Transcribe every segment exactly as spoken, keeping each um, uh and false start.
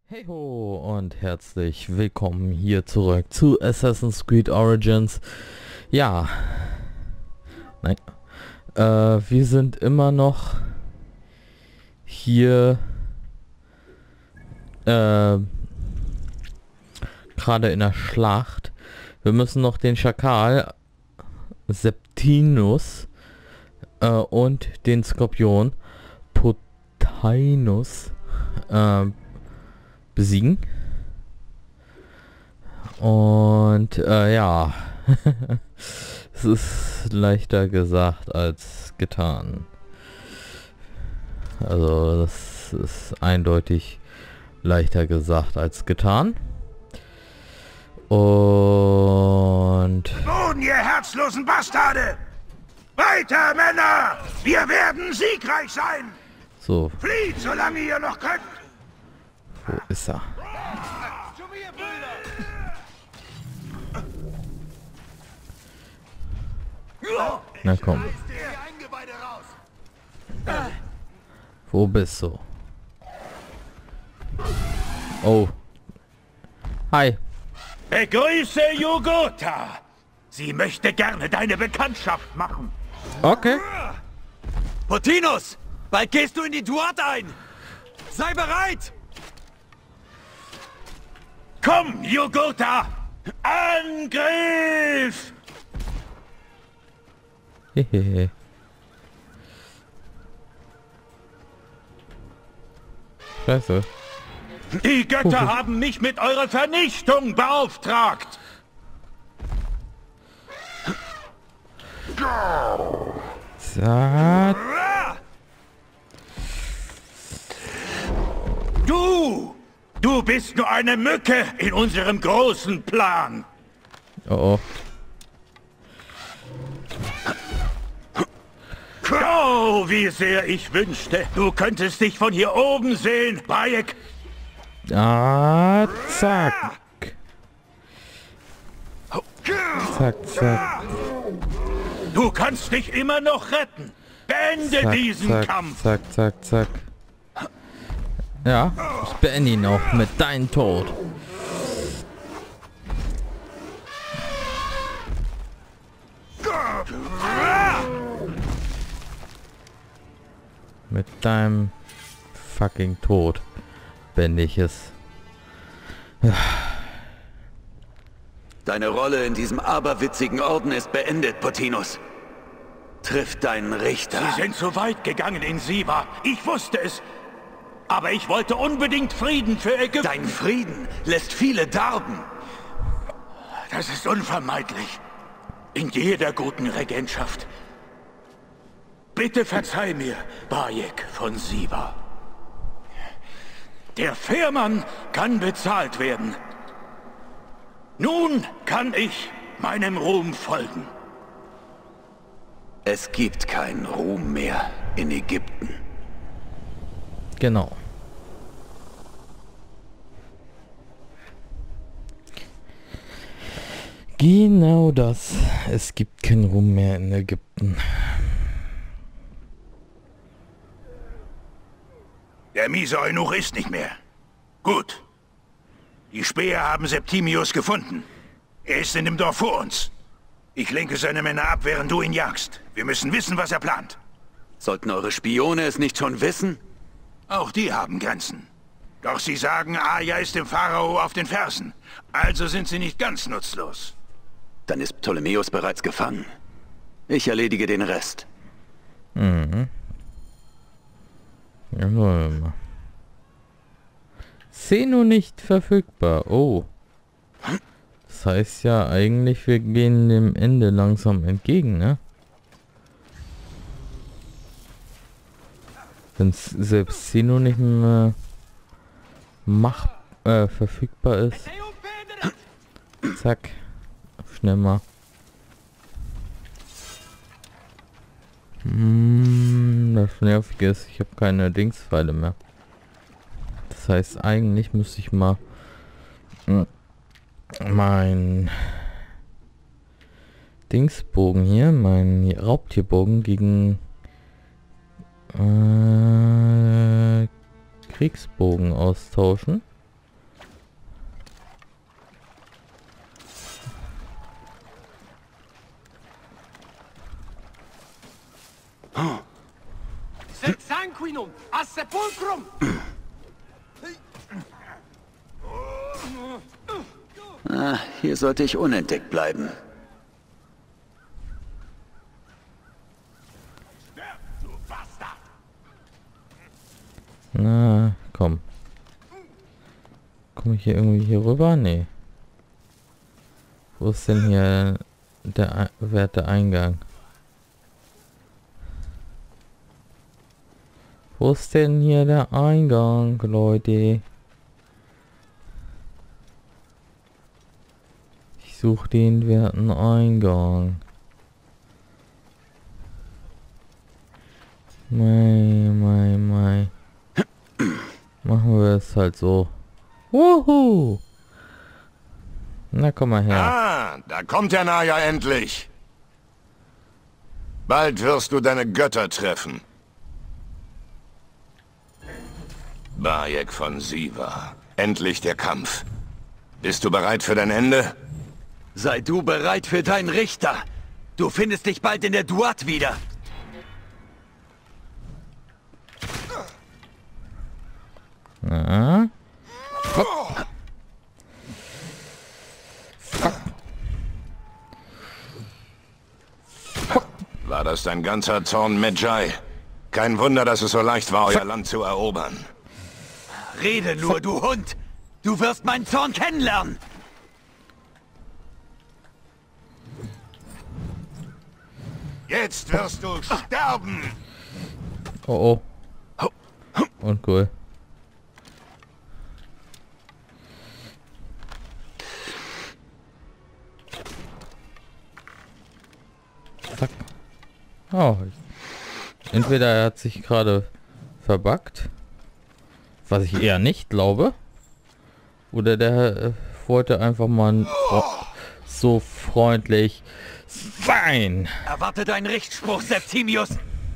Hey ho und herzlich willkommen hier zurück zu Assassin's Creed Origins. Ja, nein, äh, wir sind immer noch hier äh, gerade in der Schlacht. Wir müssen noch den Schakal Septinus äh, und den Skorpion Potainus äh, besiegen. Und äh, ja, es ist leichter gesagt als getan. Also das ist eindeutig leichter gesagt als getan. Und Nun, ihr herzlosen Bastarde! Weiter, Männer! Wir werden siegreich sein! so, Flieht, solange ihr noch könnt! wo ist er? Na komm. Wo bist du? Oh. Hi. Begrüße Jugurtha! Sie möchte gerne deine Bekanntschaft machen. Okay. Potinus! Bald gehst du in die Duat ein! Sei bereit! Komm, Jugurtha! Angriff! Hehehe. Scheiße. Die Götter haben mich mit eurer Vernichtung beauftragt! Zack. Du! Du bist nur eine Mücke in unserem großen Plan! Oh oh. Oh, wie sehr ich wünschte, du könntest dich von hier oben sehen, Bayek! Ah, zack. Zack, zack. Du kannst dich immer noch retten! Beende Zack, diesen zack, Kampf! zack, zack, zack. Ja, ich beende ihn auch mit deinem Tod. Mit deinem fucking Tod beende ich es. Deine Rolle in diesem aberwitzigen Orden ist beendet, Potinus. Triff deinen Richter. Sie sind zu weit gegangen in Siva. Ich wusste es. Aber ich wollte unbedingt Frieden für Ägypten. Dein Frieden lässt viele darben. Das ist unvermeidlich. In jeder guten Regentschaft. Bitte verzeih mir, Bayek von Siva. Der Fährmann kann bezahlt werden. Nun kann ich meinem Ruhm folgen. Es gibt keinen Ruhm mehr in Ägypten. Genau. Genau das. Es gibt keinen Ruhm mehr in Ägypten. Der miese Eunuch ist nicht mehr. Gut. Die Späher haben Septimius gefunden. Er ist in dem Dorf vor uns. Ich lenke seine Männer ab, während du ihn jagst. Wir müssen wissen, was er plant. Sollten eure Spione es nicht schon wissen? Auch die haben Grenzen. Doch sie sagen, Aja ist dem Pharao auf den Fersen. Also sind sie nicht ganz nutzlos. Dann ist Ptolemäus bereits gefangen. Ich erledige den Rest. Mhm. Ja, wollen wir mal. Zeno nicht verfügbar. Oh. Das heißt ja eigentlich, wir gehen dem Ende langsam entgegen, ne? Wenn selbst Zeno nicht mehr mach, äh, verfügbar ist. Zack. Schnell mal. Hm, das Nervige ist, ich habe keine Dingspfeile mehr. Das heißt, eigentlich müsste ich mal mein Dingsbogen hier, mein Raubtierbogen gegen äh, Kriegsbogen austauschen. Ah, hier sollte ich unentdeckt bleiben. Na, komm. Komme ich hier irgendwie hier rüber? Nee. Wo ist denn hier der werte Eingang? Wo ist denn hier der Eingang, Leute? Ich suche den werten Eingang. Mei, mei, mei. Machen wir es halt so. Wuhu! Na, komm mal her. Ah, da kommt der Naya endlich. Bald wirst du deine Götter treffen. Bayek von Siva. Endlich der Kampf. Bist du bereit für dein Ende? Sei du bereit für deinen Richter. Du findest dich bald in der Duat wieder. Na? Fuck. Fuck. Fuck. War das dein ganzer Zorn, Medjay? Kein Wunder, dass es so leicht war, euer Land zu erobern. Rede nur, du Hund! Du wirst meinen Zorn kennenlernen! Jetzt wirst du sterben! Oh oh. Uncool. Fuck. Oh. Entweder er hat sich gerade verbuggt, was ich eher nicht glaube, oder der äh, wollte einfach mal oh, so freundlich sein. Erwarte deinen Richtspruch, Septimius.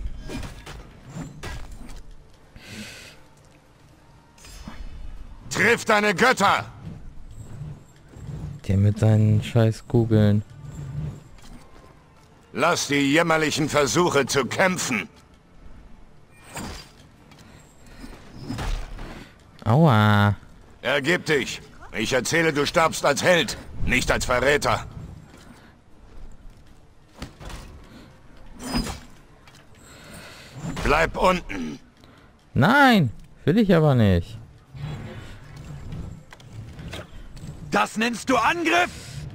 Triff deine Götter! Der mit seinen scheiß Kugeln. Lass die jämmerlichen Versuche zu kämpfen. Aua. Ergib dich. Ich erzähle, du starbst als Held, nicht als Verräter. Bleib unten. Nein, will ich aber nicht. Das nennst du Angriff?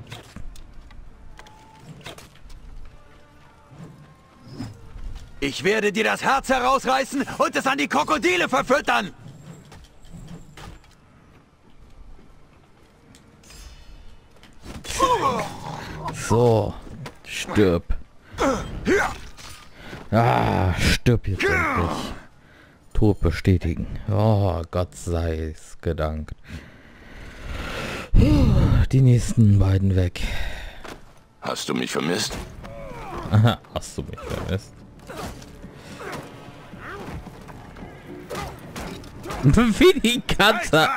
Ich werde dir das Herz herausreißen und es an die Krokodile verfüttern. So, stirb. Ah, stirb jetzt endlich. Tod bestätigen. Oh, Gott sei es gedankt. Die nächsten beiden weg. Hast du mich vermisst? Aha, hast du mich vermisst? Wie die Katze.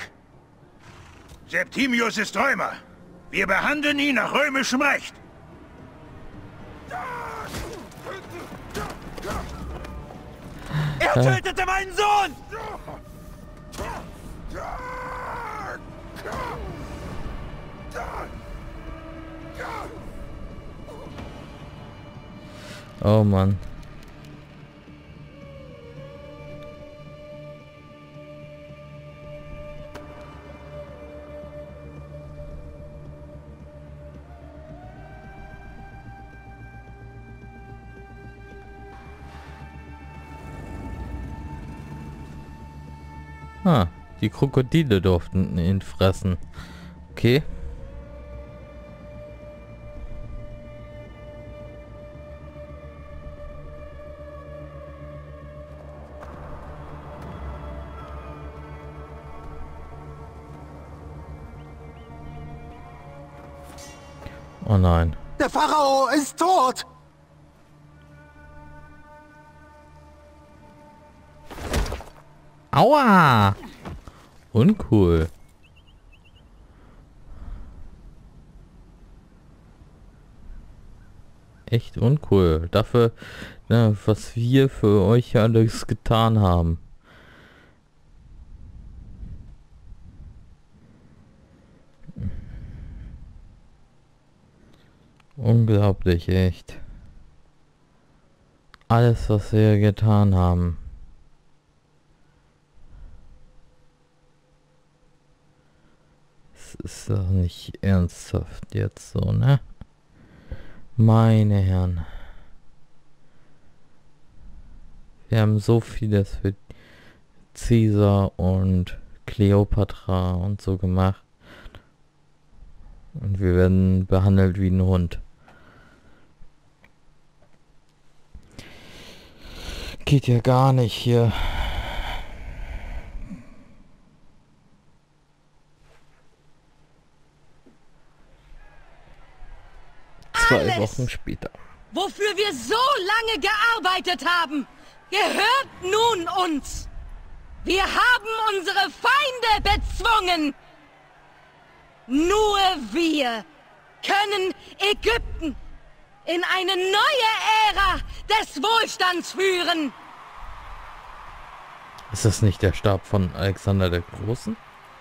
Septimius ist Römer. Wir behandeln ihn nach römischem Recht. Er tötete meinen Sohn! Oh Mann. Ah, die Krokodile durften ihn fressen. Okay. Oh nein. Der Pharao ist tot! Aua! Uncool. Echt uncool. Dafür, ne, was wir für euch alles getan haben. Unglaublich, echt. Alles, was wir getan haben. Es ist doch nicht ernsthaft jetzt so, ne? Meine Herren. Wir haben so vieles für Caesar und Kleopatra und so gemacht. Und wir werden behandelt wie ein Hund. Geht ja gar nicht hier. Zwei Alles, Wochen später. wofür wir so lange gearbeitet haben, gehört nun uns. Wir haben unsere Feinde bezwungen. Nur wir können Ägypten in eine neue Ära des Wohlstands führen. Ist das nicht der Stab von Alexander der Großen?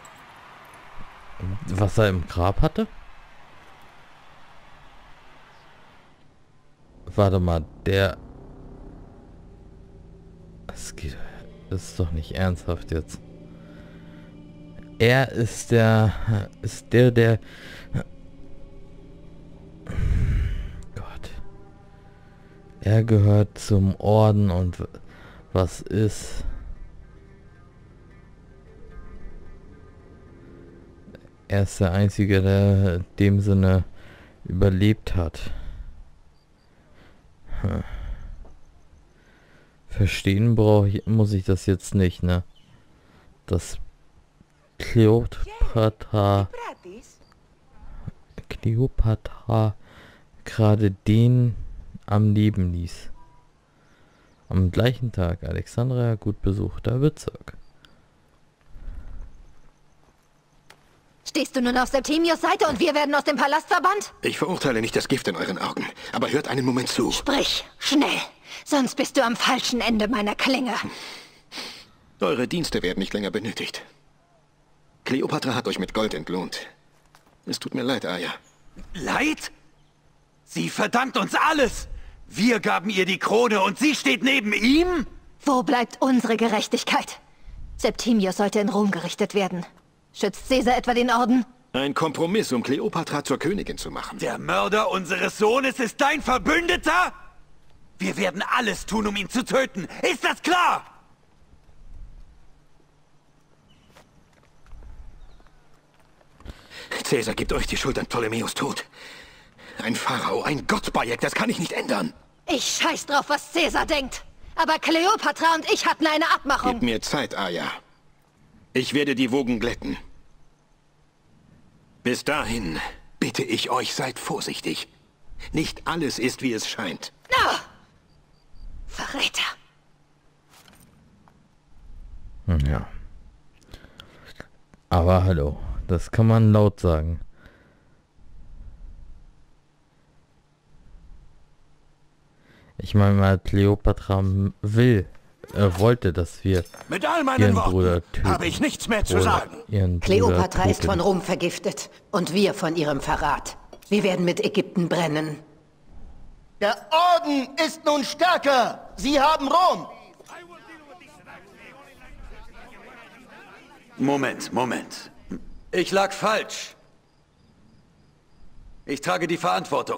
Was er im Grab hatte? Warte mal, der... Es geht... Das ist doch nicht ernsthaft jetzt. Er ist der... Ist der, der... Gott. Er gehört zum Orden und was ist... Er ist der Einzige, der in dem Sinne überlebt hat. Hm. Verstehen brauche ich, muss ich das jetzt nicht, ne? Dass Kleopatra Kleopatra gerade den am Leben ließ. Am gleichen Tag Alexandria gut besuchter Bezirk. Stehst du nun auf Septimius Seite und wir werden aus dem Palast verbannt? Ich verurteile nicht das Gift in euren Augen, aber hört einen Moment zu. Sprich, schnell, sonst bist du am falschen Ende meiner Klinge. Eure Dienste werden nicht länger benötigt. Kleopatra hat euch mit Gold entlohnt. Es tut mir leid, Aya. Leid? Sie verdankt uns alles! Wir gaben ihr die Krone und sie steht neben ihm? Wo bleibt unsere Gerechtigkeit? Septimius sollte in Rom gerichtet werden. Schützt Caesar etwa den Orden? Ein Kompromiss, um Kleopatra zur Königin zu machen. Der Mörder unseres Sohnes ist dein Verbündeter? Wir werden alles tun, um ihn zu töten. Ist das klar? Caesar gibt euch die Schuld an Ptolemäus Tod. Ein Pharao, ein Gottbajek, das kann ich nicht ändern. Ich scheiß drauf, was Caesar denkt. Aber Kleopatra und ich hatten eine Abmachung. Gib mir Zeit, Aya. Ich werde die Wogen glätten. Bis dahin bitte ich euch, seid vorsichtig. Nicht alles ist, wie es scheint. No! Verräter. Hm, ja. Aber hallo, das kann man laut sagen. Ich meine mal, Kleopatra will, er wollte, dass wir Mit all meinen ihren Worten Bruder töten. habe ich nichts mehr zu Oder sagen. ihren Bruder Kleopatra ist töten. von Rom vergiftet und wir von ihrem Verrat. Wir werden mit Ägypten brennen. Der Orden ist nun stärker. Sie haben Rom. Moment, Moment. Ich lag falsch. Ich trage die Verantwortung.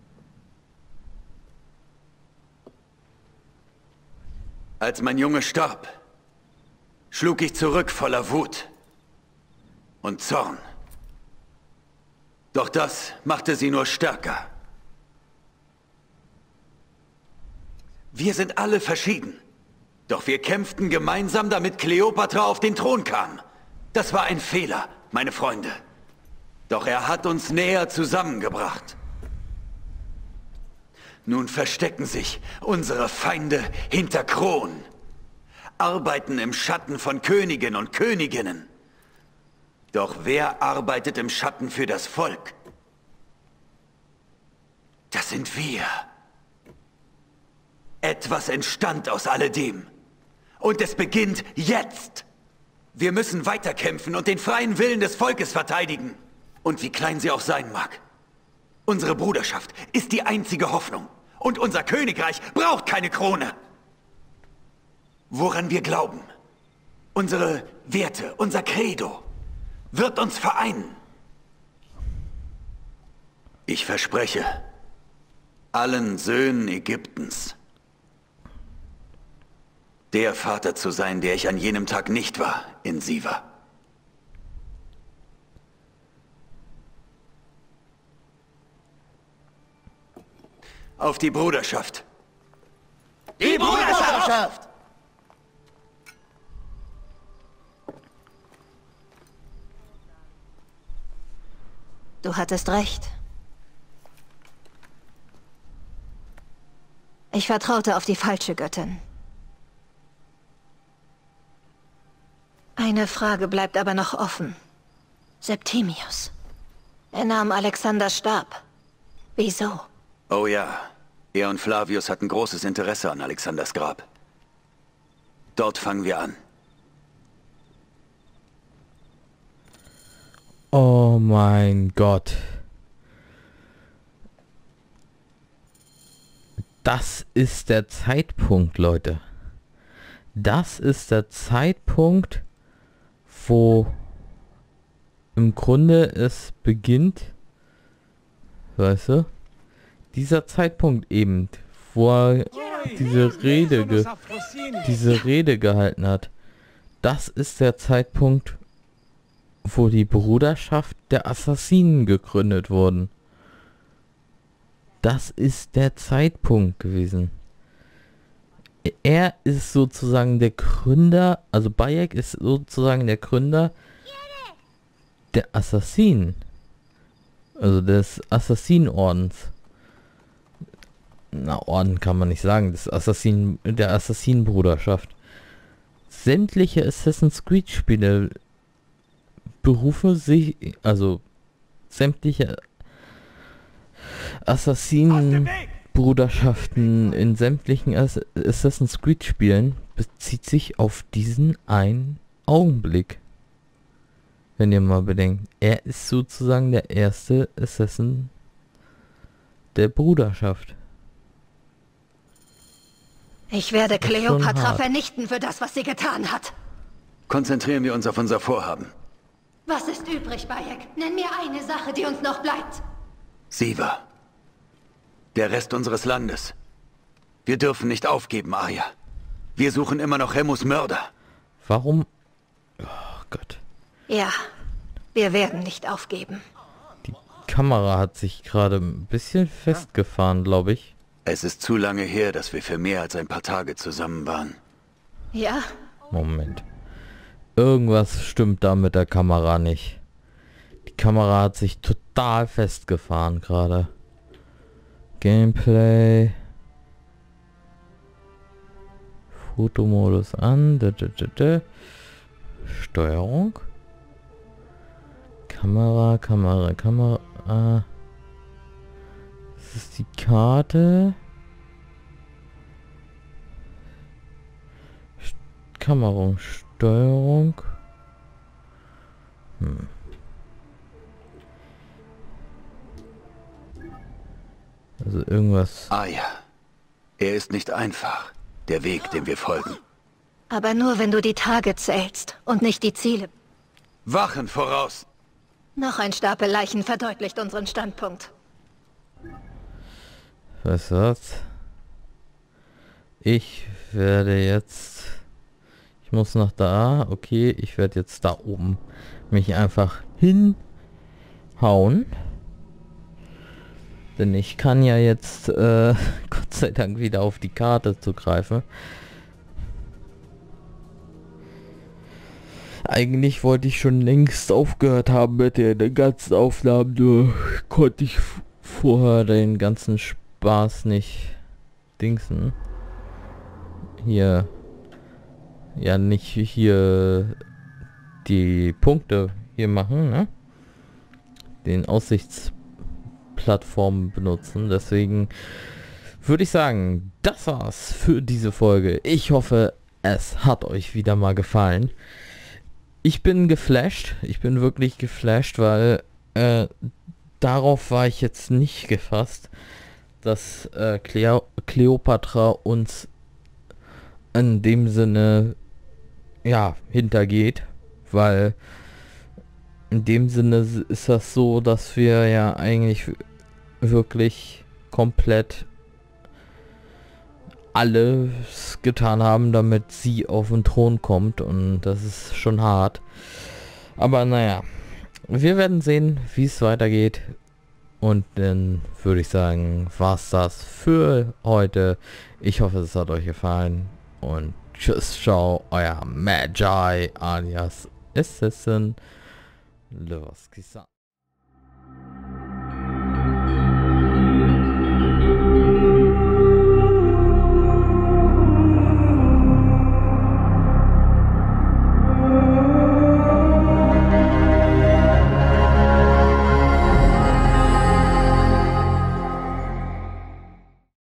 Als mein Junge starb, schlug ich zurück voller Wut und Zorn. Doch das machte sie nur stärker. Wir sind alle verschieden. Doch wir kämpften gemeinsam, damit Kleopatra auf den Thron kam. Das war ein Fehler, meine Freunde. Doch er hat uns näher zusammengebracht. Nun verstecken sich unsere Feinde hinter Kronen, arbeiten im Schatten von Königen und Königinnen. Doch wer arbeitet im Schatten für das Volk? Das sind wir. Etwas entstand aus alledem. Und es beginnt jetzt. Wir müssen weiterkämpfen und den freien Willen des Volkes verteidigen. Und wie klein sie auch sein mag. Unsere Bruderschaft ist die einzige Hoffnung. Und unser Königreich braucht keine Krone. Woran wir glauben, unsere Werte, unser Credo, wird uns vereinen. Ich verspreche, allen Söhnen Ägyptens, der Vater zu sein, der ich an jenem Tag nicht war in Siwa. Auf die Bruderschaft. Die Bruderschaft! Du hattest recht. Ich vertraute auf die falsche Göttin. Eine Frage bleibt aber noch offen. Septimius. Er nahm Alexanders Stab. Wieso? Oh ja, er und Flavius hatten großes Interesse an Alexanders Grab. Dort fangen wir an. Oh mein Gott. Das ist der Zeitpunkt, Leute. Das ist der Zeitpunkt, wo im Grunde es beginnt, weißt du, dieser Zeitpunkt eben, wo er diese Rede, ge diese Rede gehalten hat. Das ist der Zeitpunkt, wo die Bruderschaft der Assassinen gegründet wurden. Das ist der Zeitpunkt gewesen. Er ist sozusagen der Gründer, also Bayek ist sozusagen der Gründer der Assassinen. Also des Assassinenordens. Na, Orden kann man nicht sagen, des Assassinen, der Assassinenbruderschaft. Sämtliche Assassin's Creed Spiele berufen sich, also sämtliche Assassinenbruderschaften in sämtlichen Ass Assassin's Creed Spielen bezieht sich auf diesen einen Augenblick. Wenn ihr mal bedenkt, er ist sozusagen der erste Assassin der Bruderschaft. Ich werde Kleopatra vernichten für das, was sie getan hat. Konzentrieren wir uns auf unser Vorhaben. Was ist übrig, Bayek? Nenn mir eine Sache, die uns noch bleibt. Siwa. Der Rest unseres Landes. Wir dürfen nicht aufgeben, Arya. Wir suchen immer noch Remus Mörder. Warum? Oh Gott. Ja, wir werden nicht aufgeben. Die Kamera hat sich gerade ein bisschen festgefahren, glaube ich. Es ist zu lange her, dass wir für mehr als ein paar Tage zusammen waren. Ja? Moment. Irgendwas stimmt da mit der Kamera nicht. Die Kamera hat sich total festgefahren gerade. Gameplay. Fotomodus an. Da, da, da, da. Steuerung. Kamera, Kamera, Kamera. Das ist die Karte. St Kamera, Steuerung. Hm. Also irgendwas. Ah ja. Er ist nicht einfach. Der Weg, dem wir folgen. Aber nur, wenn du die Tage zählst und nicht die Ziele. Wachen voraus! Noch ein Stapel Leichen verdeutlicht unseren Standpunkt. Was ist das? Ich werde jetzt... Ich muss nach da. Okay, ich werde jetzt da oben mich einfach hinhauen. Denn ich kann ja jetzt, äh, Gott sei Dank, wieder auf die Karte zugreifen. Eigentlich wollte ich schon längst aufgehört haben mit den ganzen Aufnahmen, nur konnte ich vorher den ganzen Spaß nicht dingsen. Hier, ja, nicht hier die Punkte hier machen, ne? Den Aussichtsplattform benutzen, deswegen würde ich sagen, das war's für diese Folge. Ich hoffe, es hat euch wieder mal gefallen. Ich bin geflasht, ich bin wirklich geflasht, weil äh, darauf war ich jetzt nicht gefasst, dass äh, Cleo Kleopatra uns in dem Sinne ja hintergeht, weil in dem Sinne ist das so, dass wir ja eigentlich wirklich komplett alles getan haben, damit sie auf den Thron kommt, und das ist schon hart. Aber naja, wir werden sehen, wie es weitergeht, und dann würde ich sagen, war's das für heute. Ich hoffe, es hat euch gefallen, und tschüss, ciao, euer Magi alias Assassin Lewski.